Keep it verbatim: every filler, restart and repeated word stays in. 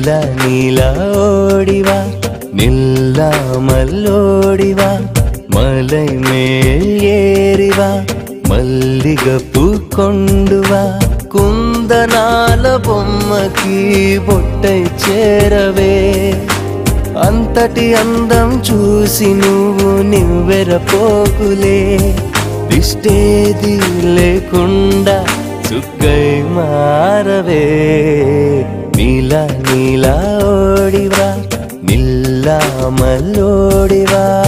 നീല നീല ഓടിവാ നില്ലാമല്ലോടിവാ മലൈമേൽ ഏറിവാ మల్లిగపు కొండువా కుందనాల బొమ్మకి బొట్టై చేరవే అంతటి అందం చూసి నువ్వు నివ్వెరపోకులే దిష్టేది లేకుండా చుక్కై మారవే నీలా నీలా ఓడివా నిల్లా మల్లోడివా